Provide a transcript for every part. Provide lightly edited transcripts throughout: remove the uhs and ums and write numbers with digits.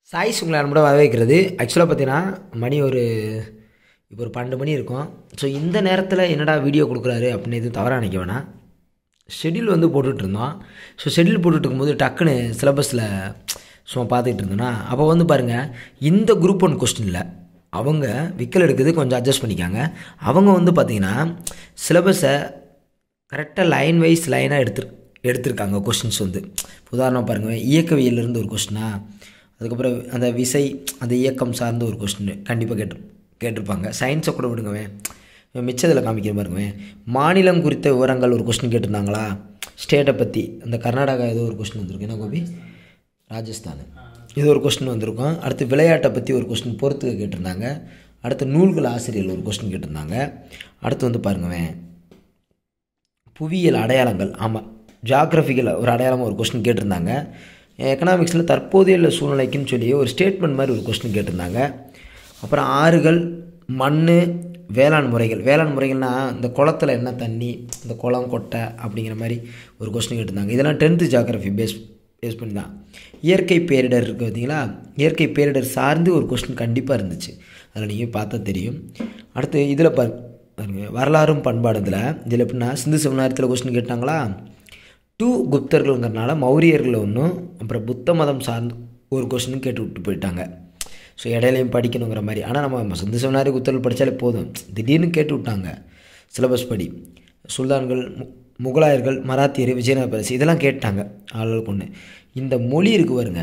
Choice உங்களை அன்போட வரவேற்கிறது. ஆக்சுவலாக பார்த்தீங்கன்னா மணி இப்போ ஒரு 12 மணி இருக்கும். ஸோ இந்த நேரத்தில் என்னடா வீடியோ கொடுக்குறாரு அப்படின்னு எதுவும் தவறாக நினைக்க வேணாம். ஷெட்யூல் வந்து போட்டுட்ருந்தோம். ஸோ ஷெட்யூல் போட்டுட்டு இருக்கும்போது டக்குன்னு சிலபஸில் சும்மா பார்த்துக்கிட்டு இருந்தோன்னா அப்போ வந்து பாருங்கள், இந்த குரூப் 1 கொஸ்டினில் அவங்க விக்கல் எடுக்கிறது கொஞ்சம் அட்ஜஸ்ட் பண்ணிக்காங்க. அவங்க வந்து பார்த்திங்கன்னா சிலபஸை கரெக்டாக லைன் வைஸ் லைனாக எடுத்திருக்காங்க. கொஸ்டின்ஸ் வந்து உதாரணம் பாருங்கள், இயக்கவியலிருந்து ஒரு கொஸ்டினா, அதுக்கப்புறம் அந்த விசை அந்த இயக்கம் சார்ந்த ஒரு கொஸ்டின் கண்டிப்பாக கேட்டிருப்பாங்க. சயின்ஸை கூட விடுங்கவேன், மிச்சத்தில் காமிக்கிற பாருங்கவேன். மாநிலம் குறித்த விவரங்கள் ஒரு கொஸ்டின் கேட்டிருந்தாங்களா, ஸ்டேட்டை பற்றி அந்த கர்நாடகா ஏதோ ஒரு கொஸ்டின் வந்திருக்கு, என்ன கோபி, ராஜஸ்தான் இது ஒரு கொஸ்டின் வந்திருக்கும். அடுத்து விளையாட்டை பற்றி ஒரு கொஸ்டின் பொறுத்துக்க கேட்டிருந்தாங்க. அடுத்து நூல்கள் ஆசிரியர்கள் ஒரு கொஸ்டின் கேட்டிருந்தாங்க. அடுத்து வந்து பாருங்கவேன், புவியியல் அடையாளங்கள், ஆமாம் ஜியாகிரபிக்கல் ஒரு அடையாளமாக ஒரு கொஸ்டின் கேட்டிருந்தாங்க. எக்கனாமிக்ஸில் தற்போதைய சூழ்நிலைக்குன்னு சொல்லி ஒரு ஸ்டேட்மெண்ட் மாதிரி ஒரு கொஸ்டின் கேட்டிருந்தாங்க. அப்புறம் ஆறுகள், மண், வேளாண் முறைகள்னால் இந்த குளத்தில் என்ன தண்ணி, இந்த குளம் கொட்டை அப்படிங்கிற மாதிரி ஒரு கொஸ்டின் கேட்டிருந்தாங்க. இதெல்லாம் 10th ஜியாகிரபி பேஸ் பண்ணி தான். இயற்கை பேரிடர் இருக்குது பார்த்தீங்களா, இயற்கை பேரிடர் சார்ந்து ஒரு கொஸ்டின் கண்டிப்பாக இருந்துச்சு, அதில் நீங்கள் பார்த்தா தெரியும். அடுத்து இதில் பாருங்க, வரலாறும் பண்பாடுதில் இதில் எப்படின்னா சிந்து சமநாயகத்தில் கொஸ்டின் கேட்டாங்களா, 2 குப்தர்கள்ங்கிறனால மௌரியர்கள் ஒன்றும் அப்புறம் புத்த மதம் சார்ந்து ஒரு கொஸ்டின் கேட்டு விட்டு போயிட்டாங்க. ஸோ இடையிலையும் படிக்கணுங்கிற மாதிரி. ஆனால் நம்ம சிந்து சமநாயக குப்தர்கள் படித்தாலே போதும், திடீர்னு கேட்டு விட்டாங்க சிலபஸ் படி. சுல்தான்கள், முகலாயர்கள், மராத்தியர், விஜயநகர பேரரசு இதெல்லாம் கேட்டாங்க ஆளுகளுக்கு ஒன்று. இந்த மொழி இருக்கு பாருங்க,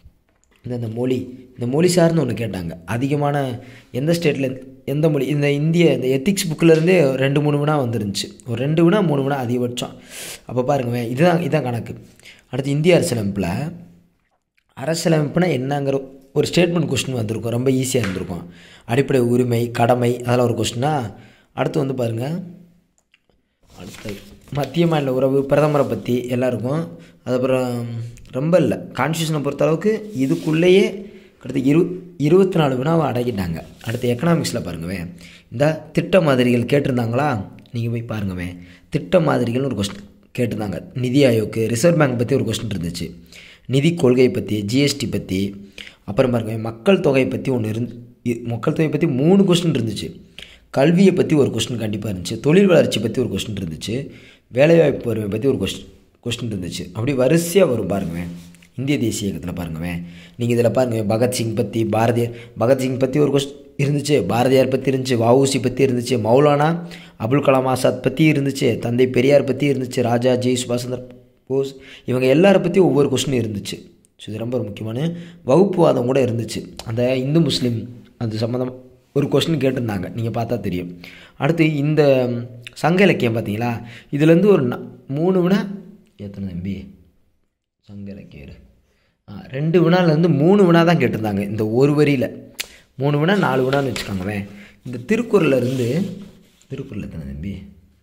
இந்த மொழி சார்ந்து ஒன்று கேட்டாங்க. அதிகமான எந்த ஸ்டேட்டில் எந்த மொழி, இந்த இந்த எத்திக்ஸ் புக்கிலேருந்தே 2-3 வினா வந்துருந்துச்சு. ஒரு 2 வினா 3 வினா அதிகபட்சம். அப்போ பாருங்க, இதுதான் கணக்கு. அடுத்து இந்திய அரசியலமைப்புனா என்னங்கிற ஒரு ஸ்டேட்மெண்ட் கொஸ்டின் வந்திருக்கும், ரொம்ப ஈஸியாக இருந்திருக்கும். அடிப்படை உரிமை, கடமை அதெல்லாம் ஒரு கொஸ்டினா. அடுத்து வந்து பாருங்கள், அடுத்து மத்திய மாநில உறவு, பிரதமரை பற்றி எல்லாம் இருக்கும். அதுக்கப்புறம் ரொம்ப இல்லை, கான்ஸ்டியூஷனை பொறுத்தளவுக்கு இதுக்குள்ளேயே கிட்டத்தட்ட 24 வினாவை அடக்கிட்டாங்க. அடுத்து எக்கனாமிக்ஸில் பாருங்கவேன், இந்த திட்ட மாதிரிகள் கேட்டிருந்தாங்களா, நீங்கள் போய் பாருங்கவேன். திட்ட மாதிரிகள்னு ஒரு கொஸ்டின் கேட்டிருந்தாங்க. நிதி ஆயோக்கு, ரிசர்வ் பேங்க் பற்றி ஒரு கொஸ்டின் இருந்துச்சு, நிதி கொள்கை பற்றி, ஜிஎஸ்டி பற்றி. அப்புறம் பாருங்கள், மக்கள் தொகை பற்றி மக்கள் தொகை பற்றி 3 கொஸ்டின் இருந்துச்சு. கல்வியை பற்றி ஒரு கொஸ்டின் கண்டிப்பாக இருந்துச்சு. தொழில் வளர்ச்சி பற்றி ஒரு கொஸ்டின் இருந்துச்சு. வேலைவாய்ப்பு வறுமை பற்றி ஒரு கொஸ்டின் இருந்துச்சு. அப்படி வரிசையாக வரும் பாருங்கவேன். இந்திய தேசிய இயக்கத்தில் பாருங்கவேன், நீங்கள் இதில் பாருங்கள், பகத்சிங் பற்றி ஒரு கொஸ்டின் இருந்துச்சு, பாரதியார் பற்றி இருந்துச்சு, வஉசி பற்றி இருந்துச்சு, மௌலானா அபுல் கலாம் ஆசாத் பற்றி இருந்துச்சு, தந்தை பெரியார் பற்றி இருந்துச்சு, ராஜாஜி, சுபாஷ் சந்திர போஸ், இவங்க எல்லாரை பற்றி ஒவ்வொரு கொஸ்டின் இருந்துச்சு. ஸோ இது ரொம்ப ஒரு முக்கியமான வகுப்புவாதம் கூட இருந்துச்சு. அந்த இந்து முஸ்லீம் அது சம்மந்தம் ஒரு கொஸ்டின் கேட்டிருந்தாங்க, நீங்கள் பார்த்தா தெரியும். அடுத்து இந்த சங்க இலக்கியம் பார்த்தீங்களா, இதுலேருந்து ஒரு 3 வினா எத்தனை தம்பி சங்க இலக்கியம் 2 வினாலேருந்து 3 வினா தான் கேட்டிருந்தாங்க. இந்த ஒரு வரியில் 3 வினா 4 வினான்னு வச்சுக்கோங்கவேன். இந்த திருக்குறள் எத்தனை தம்பி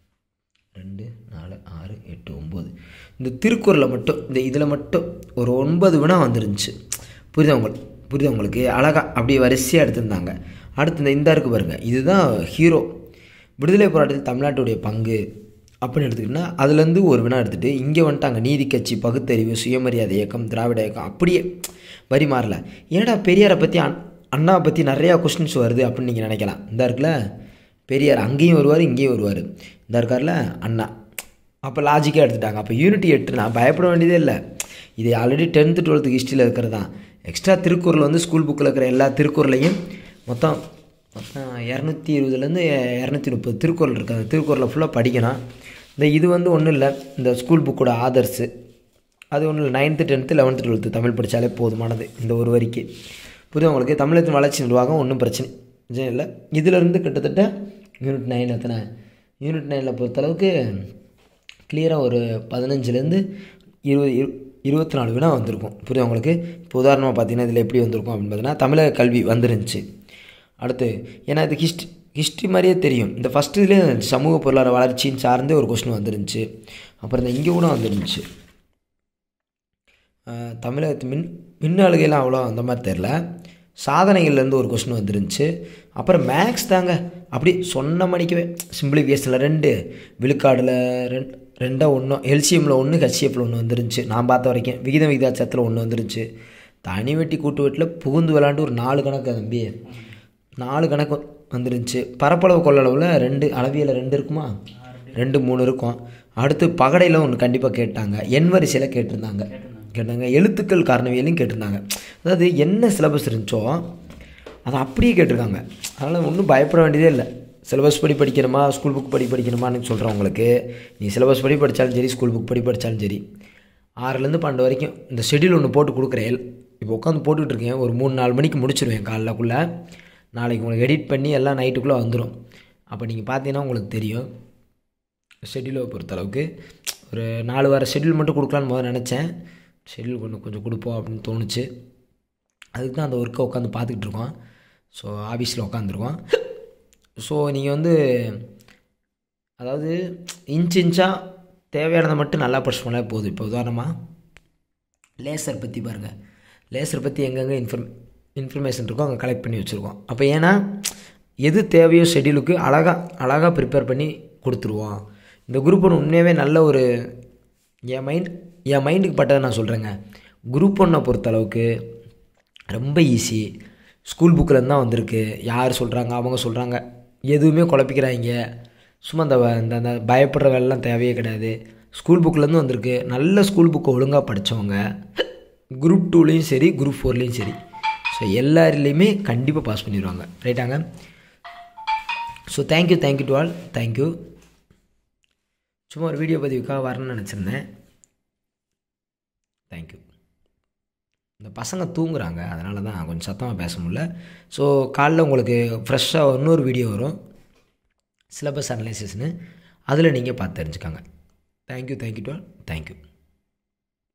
2, 4, 6, 8, 9 இந்த திருக்குறளில் மட்டும் இதில் மட்டும் ஒரு 9 வினா வந்துருந்துச்சு. புரியுதா உங்களுக்கு? அழகாக அப்படியே வரிசையாக எடுத்திருந்தாங்க. அடுத்து இந்த இருக்குது பாருங்கள், இதுதான் ஹீரோ. விடுதலை போராட்டத்தில் தமிழ்நாட்டுடைய பங்கு அப்படின்னு எடுத்துக்கிட்டோன்னா அதுலேருந்து ஒரு வினா எடுத்துகிட்டு இங்கே வந்துட்டாங்க. நீதி கட்சி, பகுத்தறிவு, சுயமரியாதை இயக்கம், திராவிட இயக்கம், அப்படியே வரி மாறல. ஏன்னா பெரியாரை பற்றி அண்ணாவை பற்றி நிறையா கொஸ்டின்ஸ் வருது அப்படின்னு நீங்கள் நினைக்கலாம். இந்த இருக்குல்ல பெரியார், அங்கேயும் வருவார் இங்கேயும் வருவார். இந்த இருக்கார்ல அண்ணா, அப்போ லாஜிக்காக எடுத்துட்டாங்க. அப்போ யூனிட்டி 8 நான் பயப்பட வேண்டியதே இல்லை. இது ஆல்ரெடி 10th 12th ஹிஸ்ட்ரியில் இருக்கிறது தான். எக்ஸ்ட்ரா திருக்குறள் வந்து ஸ்கூல் புக்கில் இருக்கிற எல்லா திருக்குறளையும் மொத்தம் 220லேருந்து 230 திருக்குறள் இருக்குது. அந்த திருக்குறளை ஃபுல்லாக படிக்கணும். இது வந்து ஒன்றும் இல்லை, இந்த ஸ்கூல் புக்கோட ஆதர்ஸு அது ஒன்றும் இல்லை. 9th 10th 11th 12th Tamil படித்தாலே போதுமானது. இந்த ஒரு வரிக்கு புரியுது உங்களுக்கு? தமிழகத்தின் வளர்ச்சி நிர்வாகம் ஒன்றும் பிரச்சனை இல்லை. இதிலேருந்து கிட்டத்தட்ட யூனிட் 9ல் பொறுத்தளவுக்கு கிளியராக ஒரு 15லேருந்து 24 வினா வந்திருக்கும். புரியுது உங்களுக்கு? இப்போ உதாரணமாக பார்த்தீங்கன்னா இதில் எப்படி வந்திருக்கும் அப்படின்னு பார்த்தீங்கன்னா தமிழக கல்வி வந்துருந்துச்சு. அடுத்து ஏன்னா இது ஹிஸ்ட்ரி மாதிரியே தெரியும். இந்த ஃபஸ்ட்டு இதுலேயே சமூக பொருளாதார வளர்ச்சின்னு சார்ந்தே ஒரு கொஸ்டின் வந்துருந்துச்சு. அப்புறம் இந்த இங்கே கூட வந்துருந்துச்சு, தமிழகத்து மின்னாளுகையெல்லாம் அவ்வளோ அந்த மாதிரி தெரில. சாதனைகள்லேருந்து ஒரு கொஸ்டின் வந்துருந்துச்சு. அப்புறம் மேக்ஸ் தாங்க, அப்படி சொன்ன மணிக்கவே சிம்பிளிஃபிகேஷனில் 2, விழுக்காடில் 2 1, எல்சிஎம்மில் 1, ஹெச்சிஎஃப்பில் 1 வந்துருந்துச்சு. நான் பார்த்த வரைக்கும் விகிதாச்சாரத்தில் 1 வந்துருந்துச்சு. தனி வெட்டி கூட்டு வெட்டில் புகுந்து விளாண்டு ஒரு 4 கணக்கு தம்பி, 4 கணக்கு வந்துருந்துச்சு. பரப்பளவு கொள்ளளவில் 2 அளவியில் 2 இருக்குமா, 2 3 இருக்கும். அடுத்து பகடையில் ஒன்று கண்டிப்பாக கேட்டாங்க, எண் வரிசையில் கேட்டிருந்தாங்க, எழுத்துக்கள் காரணவியலையும் கேட்டிருந்தாங்க. அதாவது என்ன சிலபஸ் இருந்துச்சோ அதை அப்படியே கேட்டிருக்காங்க. அதனால் ஒன்றும் பயப்பட வேண்டியதே இல்லை. சிலபஸ் படி படிக்கணுமா, ஸ்கூல் புக் படிக்கணுமான்னு சொல்கிறவங்களுக்கு நீ சிலபஸ் படி படித்தாலும் சரி, ஸ்கூல் புக் படித்தாலும் சரி, 6லேருந்து 12 வரைக்கும் இந்த ஷெட்யூல் ஒன்று போட்டு கொடுக்குறேன். இப்போ உட்காந்து போட்டுட்ருக்கேன். ஒரு 3-4 மணிக்கு முடிச்சிடுவேன் காலைலக்குள்ளே. நாளைக்கு உங்களுக்கு எடிட் பண்ணி எல்லாம் நைட்டுக்குள்ளே வந்துடும். அப்போ நீங்கள் பார்த்தீங்கன்னா உங்களுக்கு தெரியும். ஷெட்யூலை பொறுத்தளவுக்கு ஒரு 4 வார ஷெட்யூல் மட்டும் கொடுக்கலான்னு முதல்ல நினச்சேன். ஷெட்யூல் கொஞ்சம் கொடுப்போம் அப்படின்னு தோணுச்சு. அதுக்கு தான் அந்த ஒர்க்கை உட்காந்து பார்த்துக்கிட்டு இருக்கோம். ஸோ ஆஃபீஸில் உட்காந்துருக்கோம். ஸோ நீங்கள் வந்து அதாவது இன்ச்சாக தேவையானதை மட்டும் நல்லா படிச்சு பண்ணால் போதும். இப்போ உதாரணமாக லேசர் பற்றி பாருங்கள். லேசர் பற்றி எங்கெங்கே இன்ஃபர்மேஷன் இருக்கோ அங்கே கலெக்ட் பண்ணி வச்சுருக்கோம். அப்போ ஏன்னா எது தேவையோ ஷெட்யூலுக்கு அழகாக ப்ரிப்பேர் பண்ணி கொடுத்துருவோம். இந்த குரூப் ஒன்று உண்மையாகவே நல்ல ஒரு என் மைண்டுக்கு பட்டதை நான் சொல்கிறேங்க. குரூப் ஒன்றை பொறுத்தளவுக்கு ரொம்ப ஈஸி. ஸ்கூல் புக்கில் தான் வந்திருக்கு. யார் சொல்கிறாங்க, அவங்க சொல்கிறாங்க, எதுவுமே குழப்பிக்கிறாங்க. சும்மா அந்த பயப்படுற வேலைலாம் தேவையே கிடையாது. ஸ்கூல் புக்கிலேருந்து வந்திருக்கு. நல்ல ஸ்கூல் புக்கை ஒழுங்காக படித்தவங்க குரூப் 2லேயும் சரி, குரூப் 4லேயும் சரி, ஸோ எல்லாருலேயுமே கண்டிப்பாக பாஸ் பண்ணிடுவாங்க. ரைட்டாங்க? So thank you to all. Thank you. சும்மா ஒரு வீடியோ பதிவுக்காக வரணும்னு நினச்சிருந்தேன். தேங்க்யூ. இந்த பசங்க தூங்குறாங்க, அதனால தான் கொஞ்சம் சத்தமாக பேச முடியல. ஸோ காலைல உங்களுக்கு ஃப்ரெஷ்ஷாக இன்னொரு வீடியோ வரும், சிலபஸ் அனலைசிஸ்னு. அதில் நீங்கள் பார்த்து தெரிஞ்சுக்காங்க. Thank you to all. தேங்க்யூ.